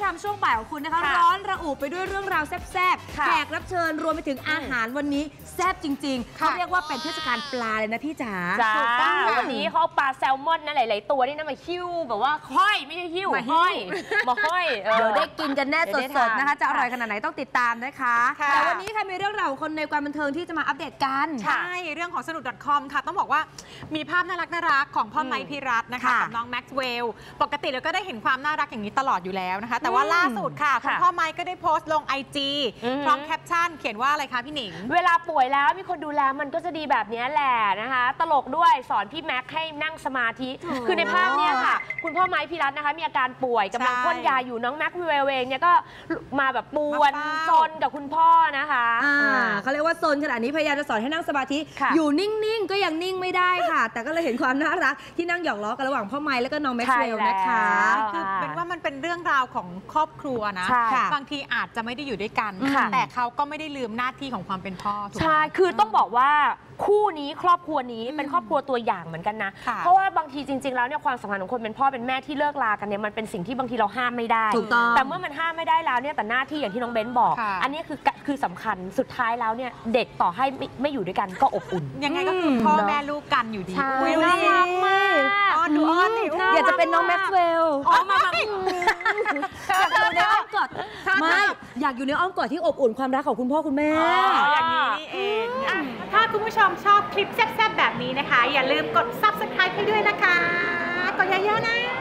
ำช่วงบ่ายของคุณนะคะร้อนระอุไปด้วยเรื่องราวแซ่บๆแขกรับเชิญรวมไปถึงอาหารวันนี้แซ่บจริงๆเขาเรียกว่าเป็นเทศกาลปลาเลยนะพี่จ๋าวันนี้เขาเอาปลาแซลมอนนะหลายๆตัวนี่นะมาหิ้วแบบว่าห้อยไม่ใช่หิ้วห้อยมาห้อยเดี๋ยวได้กินกันแน่สดๆนะคะจะอร่อยขนาดไหนต้องติดตามนะคะแต่วันนี้ค่ะมีเรื่องราวของคนในความบันเทิงที่จะมาอัปเดตกันใช่เรื่องของสนุก .com ค่ะต้องบอกว่ามีภาพน่ารักของพ่อไมค์พิรัตน์นะคะกับน้องแม็กซ์เวลปกติเราก็ได้เห็นความน่ารักอย่างนี้ตลอดอยู่แล้วนะคะแต่ว่าล่าสุดค่ะคุณพ่อไมค์ก็ได้โพสต์ลง IG พร้อมแคปชั่นเขียนว่าอะไรคะพี่หนิงเวลาป่วยแล้วมีคนดูแลมันก็จะดีแบบนี้แหละนะคะตลกด้วยสอนพี่แม็กให้นั่งสมาธิคือในภาพนี้ค่ะคุณพ่อไมค์พิรัตน์นะคะมีอาการป่วยกำลังพ่นยาอยู่น้องแม็กซ์เวลเองเนี่ยก็มาแบบปวนซนกับคุณพ่อนะคะเขาเรียกว่าซนขนาดนี้พยายามจะสอนให้นั่งสมาธิอยู่นิ่งๆก็ยังนิ่งไม่ได้ค่ะแต่ก็เลยเห็นความน่ารักที่นั่งหยอกล้อกันระหว่างพ่อไมค์แล้วก็น้องแม็กซ์เวลนะคะคือเป็นว่ามันเป็นเรื่องราวของครอบครัวนะบางทีอาจจะไม่ได้อยู่ด้วยกันแต่เขาก็ไม่ได้ลืมหน้าที่ของความเป็นพ่อใช่คือต้องบอกว่าคู่นี้ครอบครัวนี้เป็นครอบครัวตัวอย่างเหมือนกันนะเพราะว่าบางทีจริงๆแล้วเนี่ยความสัมพันธ์ของคนเป็นพ่อเป็นแม่ที่เลิกลากันเนี่ยมันเป็นสิ่งที่บางทีเราห้ามไม่ได้แต่เมื่อมันห้ามไม่ได้แล้วเนี่ยแต่หน้าที่อย่างที่น้องเบนบอกอันนี้คือสำคัญสุดท้ายแล้วเนี่ยเด็กต่อให้ไม่อยู่ด้วยกันก็อบอุ่นยังไงก็คือพ่อแม่ลูกกันอยู่ดีน่ารักมากอ้อนดูอ้อนอยากจะเป็นน้องแม็กซ์เวลอยากอยู่ในอ้อมกอดไม่อยากอยู่ในอ้อมกอดที่อบอุ่นความรักของคุณพ่อคุณแม่อย่างนี้นี่เองถ้าคุณผู้ชมชอบคลิปแซ่บๆแบบนี้นะคะอย่าลืมกด Subscribe ให้ด้วยนะคะกดเยอะๆนะ